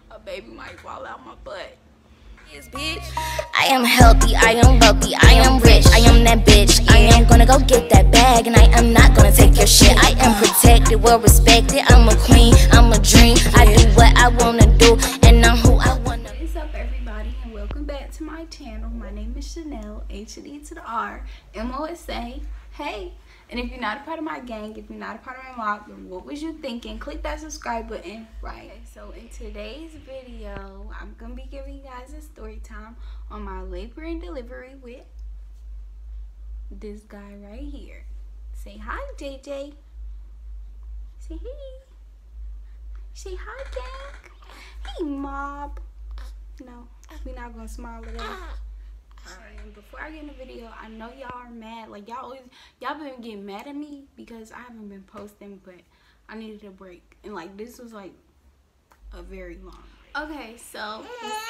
a baby might fall out my butt. Bitch. I am healthy, I am wealthy, I am rich, I am that bitch. I am gonna go get that bag, and I am not gonna take your shit. I am protected, well respected, I'm a queen, I'm a dream. I do what I wanna do, and I'm who I wanna. What's up, everybody, and welcome back to my channel. My name is Chanel, H-E to the R, M-O-S-A. Hey, and if you're not a part of my gang, if you're not a part of my mob, then what was you thinking? Click that subscribe button, right? Okay, so in today's video, I'm gonna be giving you guys a story time on my labor and delivery with this guy right here. Say hi, JJ. Say hey. Say hi, gang. Hey, mob. No, we're not gonna smile at us. Alright, before I get in the video, I know y'all are mad. Like, y'all been getting mad at me because I haven't been posting, but I needed a break. And like, this was like a very long break. Okay, so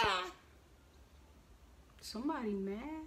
somebody mad?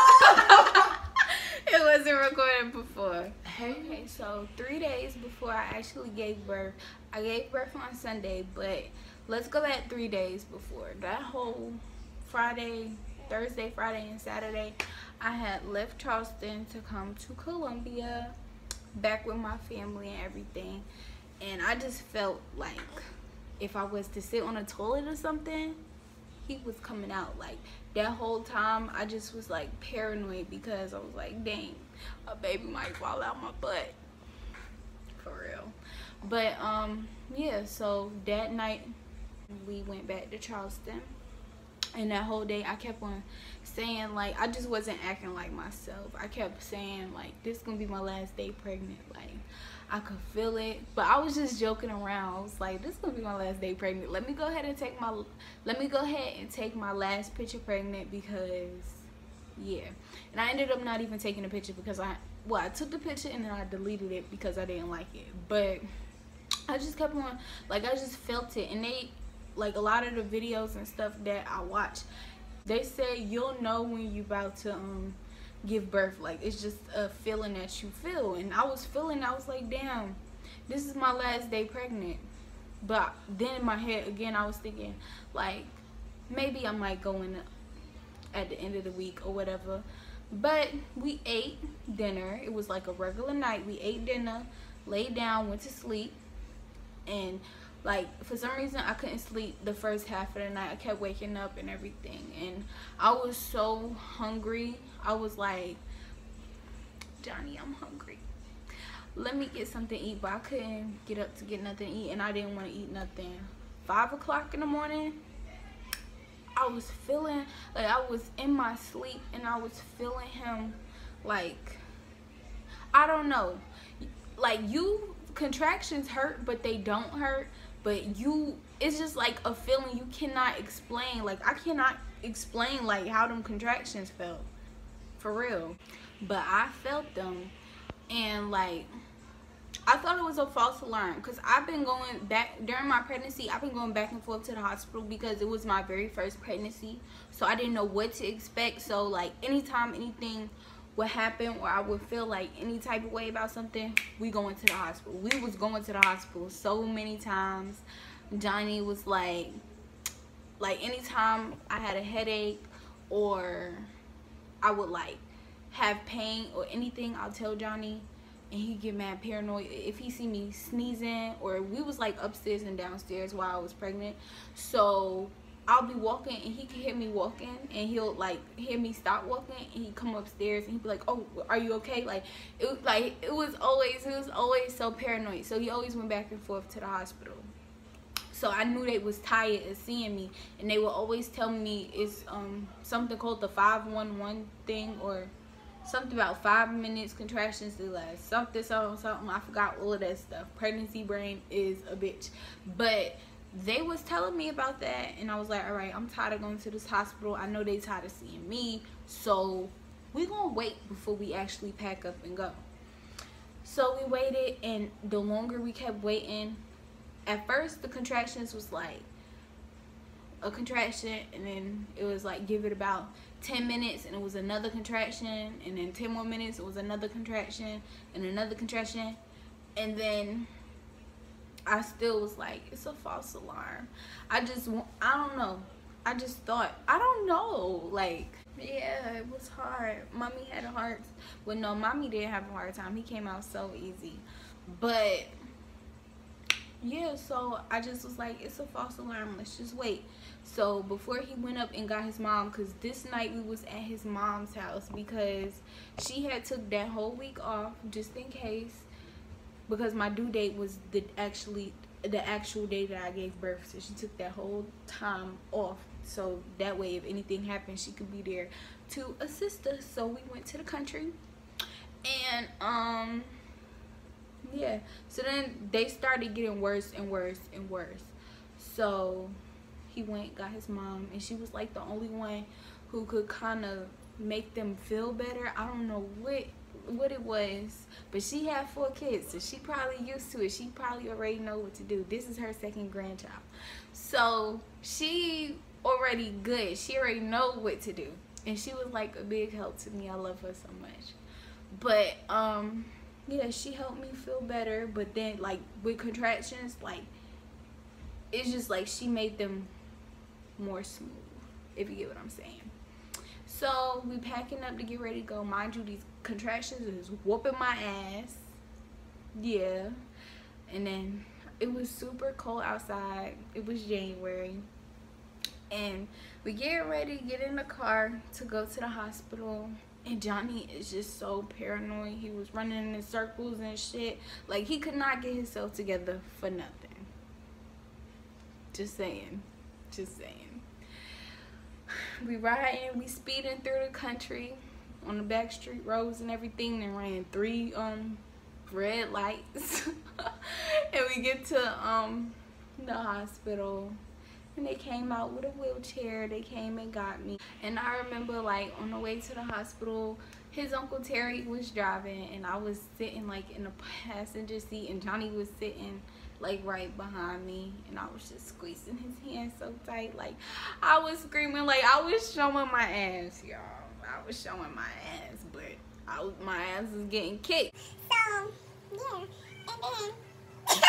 It wasn't recorded before. Okay, so 3 days before I actually gave birth, I gave birth on Sunday, but let's go back 3 days before. That whole Thursday, Friday, and Saturday, I had left Charleston to come to Columbia, back with my family and everything. And I just felt like if I was to sit on a toilet or something, he was coming out. Like, that whole time, I just was like paranoid because I was like, dang, a baby might fall out my butt. For real. But, yeah, so that night, we went back to Charleston. And that whole day I kept on saying, like, I just wasn't acting like myself. I kept saying, like, this is gonna be my last day pregnant. Like, I could feel it, but I was just joking around. I was like, this is gonna be my last day pregnant. Let me go ahead and take my last picture pregnant, because yeah. And I ended up not even taking a picture because I took the picture and then I deleted it because I didn't like it. But I just kept on, like, I just felt it. And like, a lot of the videos and stuff that I watch, they say you'll know when you about to give birth. Like, it's just a feeling that you feel. And I was feeling, I was like, damn, this is my last day pregnant. But then in my head again, I was thinking, like, maybe I might go in at the end of the week or whatever. But we ate dinner. It was like a regular night. We ate dinner, laid down, went to sleep, and like, for some reason I couldn't sleep the first half of the night. I kept waking up and everything, and I was so hungry. I was like, Johnny, I'm hungry, let me get something to eat. But I couldn't get up to get nothing to eat, and I didn't want to eat nothing. 5 o'clock in the morning, I was feeling like I was in my sleep, and I was feeling him, like, I don't know, like, contractions hurt, but they don't hurt. But it's just like a feeling you cannot explain. Like, I cannot explain, like, how them contractions felt, for real. But I felt them, and like, I thought it was a false alarm, because I've been going back during my pregnancy. I've been going back and forth to the hospital because it was my very first pregnancy, so I didn't know what to expect. So like, anytime anything would happen or I would feel like any type of way about something, we going to the hospital. We was going to the hospital so many times. Johnny was like anytime I had a headache or I would like have pain or anything, I'll tell Johnny, and he get mad paranoid if he see me sneezing. Or we was like upstairs and downstairs while I was pregnant, so I'll be walking and he can hear me walking, and he'll like hear me stop walking, and he come upstairs and he'd be like, oh, are you okay? Like, it was always so paranoid. So he always went back and forth to the hospital. So I knew they was tired of seeing me, and they would always tell me it's something called the 511 thing, or something about 5 minutes contractions to last, something. I forgot all of that stuff. Pregnancy brain is a bitch. But they was telling me about that, and I was like, all right, I'm tired of going to this hospital. I know they tired of seeing me, so we gonna wait before we actually pack up and go. So we waited, and the longer we kept waiting, at first the contractions was like a contraction, and then it was like, give it about 10 minutes and it was another contraction, and then 10 more minutes it was another contraction and another contraction, and then I still was like, it's a false alarm. I don't know. I just thought, I don't know. Like, yeah, it was hard. Mommy had a hard, well, no, Mommy didn't have a hard time. He came out so easy. But, yeah, so I just was like, it's a false alarm. Let's just wait. So, before he went up and got his mom, because this night we was at his mom's house because she had took that whole week off just in case. Because my due date was the actual day that I gave birth, so she took that whole time off, so that way if anything happened she could be there to assist us. So we went to the country, and yeah, so then they started getting worse and worse and worse. So he went, got his mom, and she was like the only one who could kind of make them feel better. I don't know what it was, but she had 4 kids, so she probably used to it. She probably already know what to do. This is her 2nd grandchild, so she already good. She already know what to do, and she was like a big help to me. I love her so much. But yeah, she helped me feel better. But then, like, with contractions, like, it's just like she made them more smooth, if you get what I'm saying. So we packing up to get ready to go. Mind you, these contractions is whooping my ass. Yeah. And then it was super cold outside. It was January. And we get ready to get in the car to go to the hospital. And Johnny is just so paranoid. He was running in circles and shit. Like, he could not get himself together for nothing. Just saying. Just saying. We riding, we speeding through the country on the back street roads and everything, and ran 3 red lights. And we get to the hospital, and they came out with a wheelchair. They came and got me. And I remember, like, on the way to the hospital, his Uncle Terry was driving, and I was sitting like in the passenger seat, and Johnny was sitting like right behind me, and I was just squeezing his hand so tight. Like, I was screaming, like I was showing my ass, y'all. I was showing my ass, but my ass was getting kicked. So yeah, and then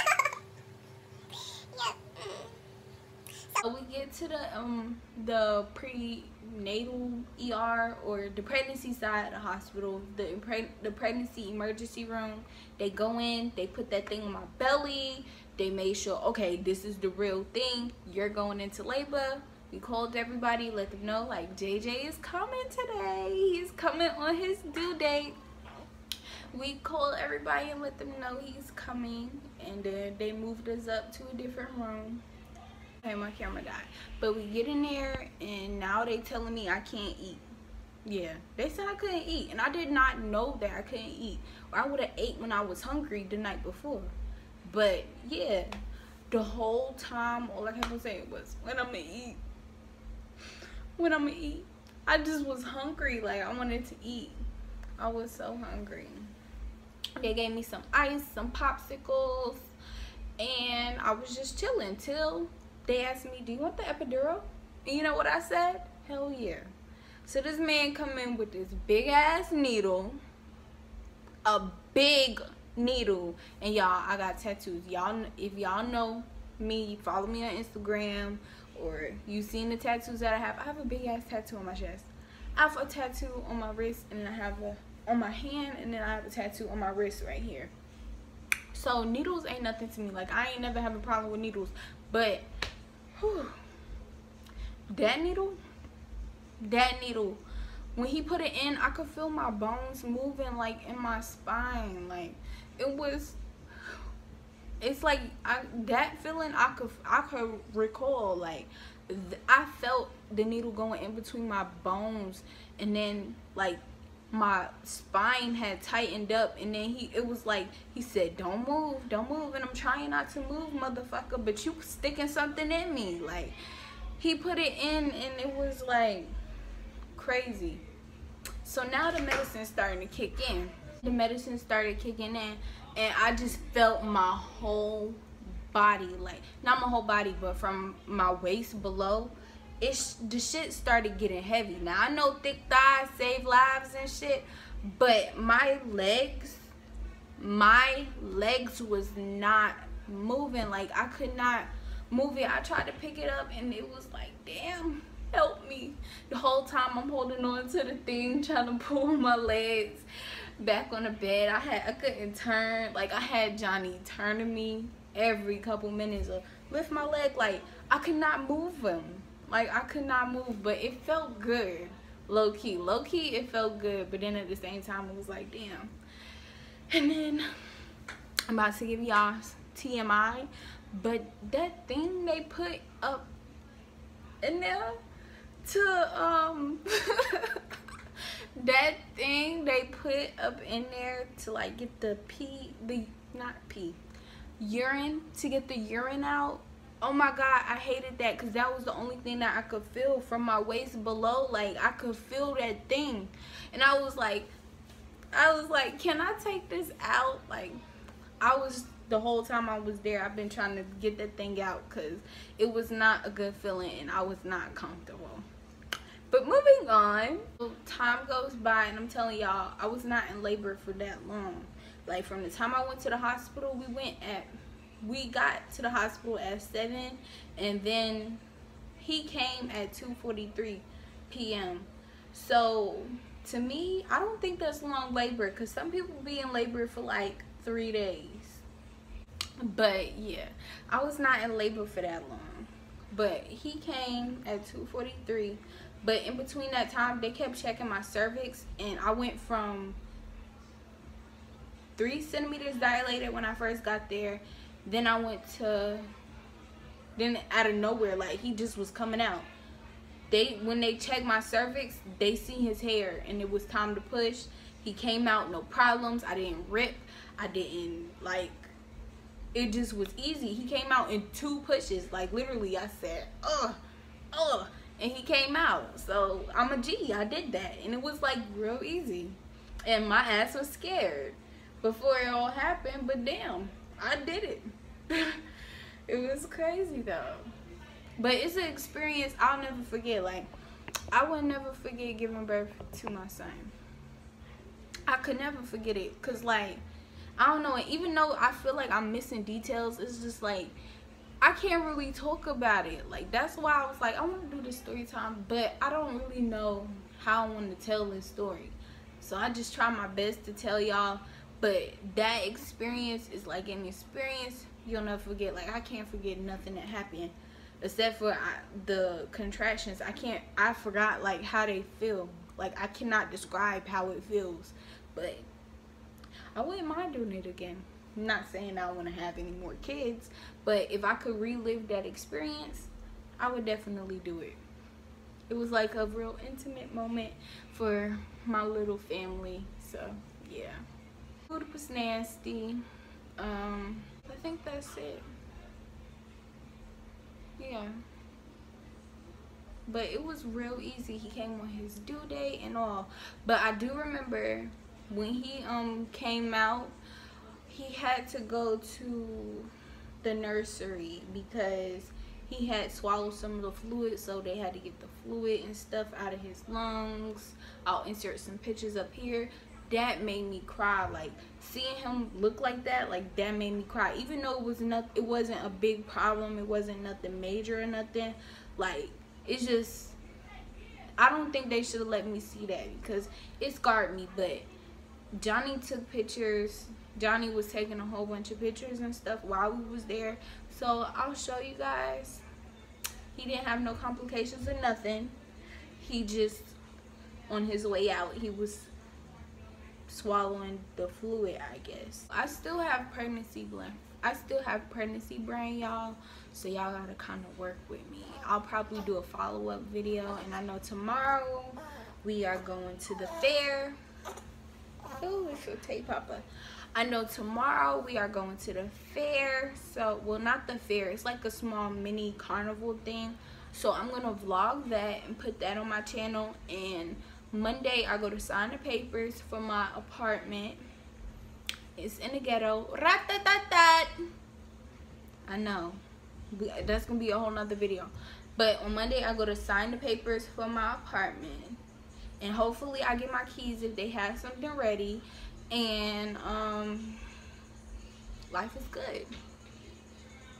yeah. So we get to the prenatal ER, or the pregnancy side of the hospital, the pregnancy emergency room. They go in, they put that thing on my belly. They made sure, okay, this is the real thing. You're going into labor. We called everybody, let them know, like, JJ is coming today. He's coming on his due date. We called everybody and let them know he's coming. And then they moved us up to a different room. Okay, my camera died. But we get in there, and now they telling me I can't eat. Yeah, they said I couldn't eat, and I did not know that I couldn't eat. Or I would have ate when I was hungry the night before. But yeah, the whole time all I kept on saying was, when I'm gonna eat, when I'm gonna eat. I just was hungry. Like, I wanted to eat. I was so hungry. They gave me some ice, some popsicles, and I was just chilling till they asked me, do you want the epidural? And you know what I said? Hell yeah. So this man come in with this big ass needle, a big needle, and y'all, I got tattoos. Y'all, if y'all know me, follow me on Instagram, or you seen the tattoos that I have a big ass tattoo on my chest. I have a tattoo on my wrist, and then I have a on my hand, and then I have a tattoo on my wrist right here. So needles ain't nothing to me. Like, I ain't never have a problem with needles, but whew, that needle, when he put it in, I could feel my bones moving, like, in my spine. Like, it's like that feeling I could recall. Like, I felt the needle going in between my bones, and then, like, my spine had tightened up, and then it was like he said, don't move, and I'm trying not to move, motherfucker, but you sticking something in me. Like, he put it in, and it was like crazy. So now the medicine's starting to kick in. The medicine started kicking in, and I just felt my whole body, like, not my whole body, but from my waist below, the shit started getting heavy. Now, I know thick thighs save lives and shit, but my legs was not moving. Like, I could not move it. I tried to pick it up and it was like, damn, help me. The whole time I'm holding on to the thing, trying to pull my legs back on the bed. I couldn't turn. Like, I had Johnny turning me every couple minutes or lift my leg. Like, I could not move him. Like, I could not move, but it felt good. Low-key, it felt good, but then at the same time, it was like, damn. And then, I'm about to give y'all TMI, but that thing they put up in there to, that thing they put up in there to, like, get the urine, to get the urine out. Oh my God, I hated that, because that was the only thing that I could feel from my waist below. Like, I could feel that thing. And I was like, can I take this out? Like, the whole time I was there, I've been trying to get that thing out, because it was not a good feeling and I was not comfortable. But moving on, time goes by and I'm telling y'all, I was not in labor for that long. Like, from the time I went to the hospital, we got to the hospital at 7, and then he came at 2:43 p.m. So to me, I don't think that's long labor, because some people be in labor for like 3 days. But yeah, I was not in labor for that long. But he came at 2:43. But in between that time, they kept checking my cervix, and I went from 3 centimeters dilated when I first got there. Then I went to, then out of nowhere, like, he just was coming out. When they checked my cervix, they seen his hair and it was time to push. He came out, no problems. I didn't rip. I didn't, like, it just was easy. He came out in 2 pushes. Like, literally, I said, and he came out. So I'm a G. I did that. And it was, like, real easy. And my ass was scared before it all happened, but damn, I did it. It was crazy though. But it's an experience I'll never forget. Like, I would never forget giving birth to my son. I could never forget it. Cause, like, I don't know, even though I feel like I'm missing details, it's just like, I can't really talk about it. Like, that's why I was like, I want to do this story time, but I don't really know how I want to tell this story. So I just try my best to tell y'all. But that experience is like an experience you'll never forget. Like, I can't forget nothing that happened, except for the contractions. I forgot, like, how they feel. Like, I cannot describe how it feels. But I wouldn't mind doing it again. I'm not saying I want to have any more kids, but if I could relive that experience, I would definitely do it. It was like a real intimate moment for my little family. So, yeah. Food was nasty. I think that's it. Yeah. But it was real easy. He came on his due date and all. But I do remember when he came out, he had to go to the nursery because he had swallowed some of the fluid, so they had to get the fluid and stuff out of his lungs. I'll insert some pictures up here. That made me cry. Like, seeing him look like that, like, that made me cry. Even though it wasn't a big problem, it wasn't nothing major or nothing. Like, it's just, I don't think they should have let me see that, because it scarred me. But Johnny took pictures. Johnny was taking a whole bunch of pictures and stuff while we was there. So I'll show you guys. He didn't have no complications or nothing. He just, on his way out, he was swallowing the fluid, I guess. I still have pregnancy brain, y'all, so y'all gotta kind of work with me. I'll probably do a follow-up video, and I know tomorrow we are going to the fair. Oh, it's your tape, Papa. I know tomorrow we are going to the fair. So, well, not the fair, it's like a small mini carnival thing. So I'm gonna vlog that and put that on my channel. And Monday I go to sign the papers for my apartment. It's in the ghetto. Rat-tat-tat-tat. I know, that's gonna be a whole nother video. But on Monday I go to sign the papers for my apartment, and hopefully I get my keys if they have something ready. And life is good.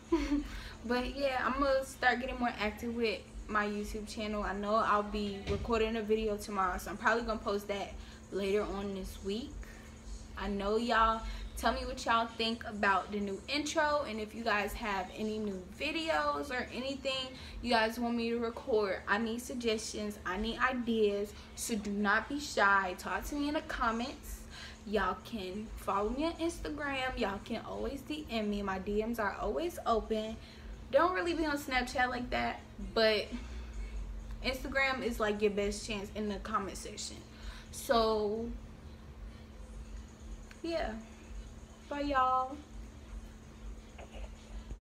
But yeah, I'm gonna start getting more active with my YouTube channel. I know I'll be recording a video tomorrow, so I'm probably gonna post that later on this week. I know y'all. Tell me what y'all think about the new intro, and if you guys have any new videos or anything you guys want me to record. I need suggestions, I need ideas, so do not be shy. Talk to me in the comments. Y'all can follow me on Instagram. Y'all can always DM me. My DMs are always open. Don't really be on Snapchat like that, but Instagram is like your best chance in the comment section. So yeah, bye y'all.